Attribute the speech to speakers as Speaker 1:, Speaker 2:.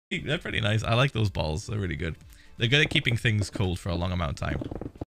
Speaker 1: They're pretty nice. I like those balls. They're really good. They're good at keeping things cold for a long amount of time.